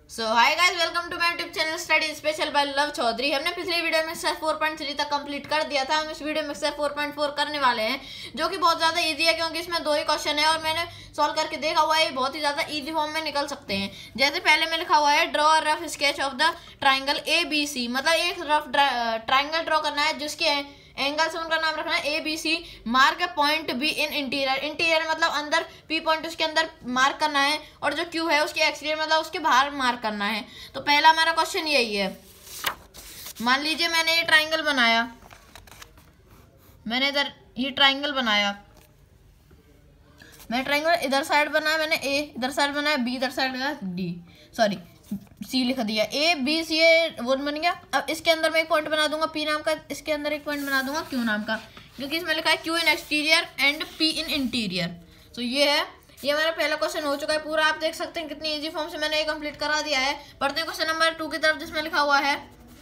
So hi guys, welcome to my YouTube channel study special by Luv Chaudhary. हमने पिछले video में exercise 4.3 तक complete कर दिया था। हम इस वीडियो में एक्सरसाइज 4.4 करने वाले हैं, जो कि बहुत ज़्यादा इजी है क्योंकि इसमें 2 ही क्वेश्चन है और मैंने सॉल्व करके देखा हुआ है। बहुत ही ज़्यादा इजी फॉर्म में निकल सकते हैं। जैसे पहले में लिखा हुआ है draw a rough sketch of the triangle ABC, मतलब एक रफ ट्राइंगल ड्रॉ करना है जिसके एंगल से उनका नाम रखना है ABC। Mark a point B in interior, interior मतलब अंदर, P पॉइंट उसके अंदर मार्क करना है और जो Q है उसके एक्सटीरियर मतलब उसके बाहर मार्क करना है। तो पहला हमारा क्वेश्चन यही है। मान लीजिए मैंने ये ट्राइंगल बनाया, मैंने इधर ये ट्राइंगल बनाया, मैंने ट्राइंगल इधर साइड बनाया, मैंने A इधर साइड बनाया, B इधर साइड का C लिख दिया। ABC ये वो बन गया। अब इसके अंदर मैं एक पॉइंट बना दूंगा P नाम का, इसके अंदर एक पॉइंट बना दूंगा Q नाम का, क्योंकि इसमें लिखा है Q in exterior and P in interior. तो ये है, ये हमारा पहला क्वेश्चन हो चुका है पूरा। आप देख सकते हैं कितनी इजी फॉर्म से मैंने ये कंप्लीट करा दिया है। पढ़ते हैं क्वेश्चन नंबर 2 की तरफ, जिसमें लिखा हुआ है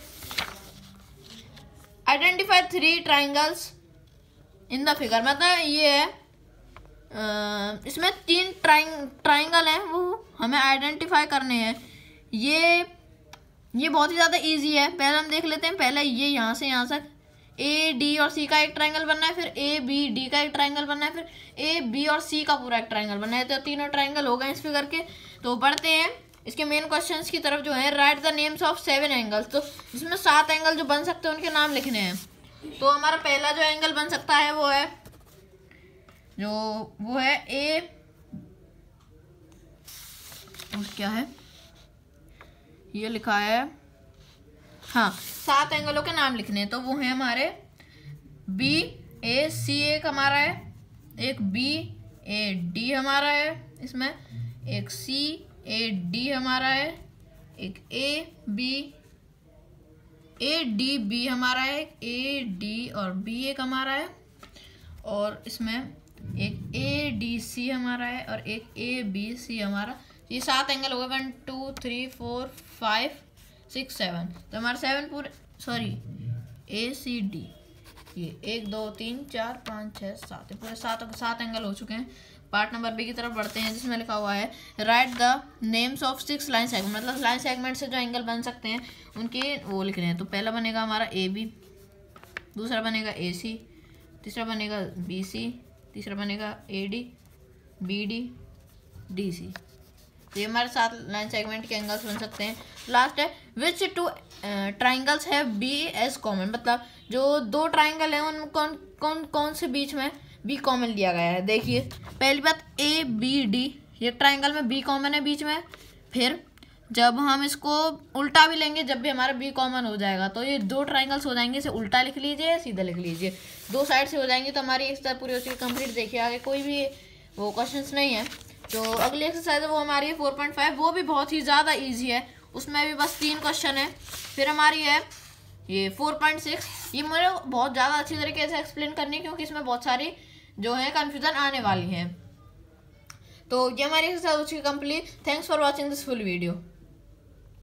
identify 3 triangles in the figure. मतलब ये है इसमें 3 ट्राइंगल हैं, वो हमें आइडेंटिफाई करने हैं। ये बहुत ही ज़्यादा इजी है। पहले हम देख लेते हैं। पहले ये यहाँ से यहाँ तक AD और C का एक ट्राइंगल बनना है, फिर ABD का एक ट्राइंगल बनना है, फिर AB और C का पूरा एक ट्राइंगल बनना है। तो तीनों ट्राइंगल हो गए इस फिगर के। तो बढ़ते हैं इसके मेन क्वेश्चंस की तरफ, जो है write the names of 7 angles. तो इसमें 7 एंगल जो बन सकते हैं उनके नाम लिखने हैं। तो हमारा पहला जो एंगल बन सकता है वो है A, क्या है ये लिखा है, हाँ 7 एंगलों के नाम लिखने हैं। तो वो है हमारे BAC एक हमारा है, एक BAD हमारा है, इसमें एक CAD हमारा है, एक ADB हमारा है, एक AD और B एक हमारा है, और इसमें एक ADC हमारा है और एक ABC हमारा। ये 7 एंगल हो गए, 1 2 3 4 5 6 7। तो हमारे 7 पूरे, ACD, ये 1 2 3 4 5 6 7 पूरे 7 एंगल हो चुके हैं। पार्ट नंबर B की तरफ बढ़ते हैं, जिसमें लिखा हुआ है write the names of 6 line segment. मतलब लाइन सेगमेंट से जो एंगल बन सकते हैं उनके वो लिख रहे हैं। तो पहला बनेगा हमारा AB, दूसरा बनेगा AC, तीसरा बनेगा BC, तीसरा बनेगा AD, BD, DC। तो ये हमारे 7 लाइन सेगमेंट के एंगल्स बन सकते हैं। लास्ट है विच 2 ट्राइंगल्स है B एज कॉमन। मतलब जो 2 ट्राइंगल हैं उन कौन से बीच में B कॉमन लिया गया है। देखिए पहली बात ABD, ये ट्राइंगल में B कॉमन है बीच में। फिर जब हम इसको उल्टा भी लेंगे, जब भी हमारा B कॉमन हो जाएगा तो ये 2 ट्राइंगल्स हो जाएंगे। इसे उल्टा लिख लीजिए, सीधा लिख लीजिए, 2 साइड से हो जाएंगे। तो हमारी एक्सरसाइज पूरी हो चुकी कंप्लीट। देखिए आगे कोई भी वो क्वेश्चंस नहीं है। तो अगली एक्सरसाइज है वो हमारी है 4.5। वो भी बहुत ही ज़्यादा ईजी है, उसमें भी बस 3 क्वेश्चन है। फिर हमारी है ये 4.6। ये मुझे बहुत ज़्यादा अच्छी तरीके से एक्सप्लेन करनी है क्योंकि इसमें बहुत सारी जो है कन्फ्यूज़न आने वाली है। तो ये हमारी एक्सरसाइज हो चुकी complete. Thanks for watching this full video.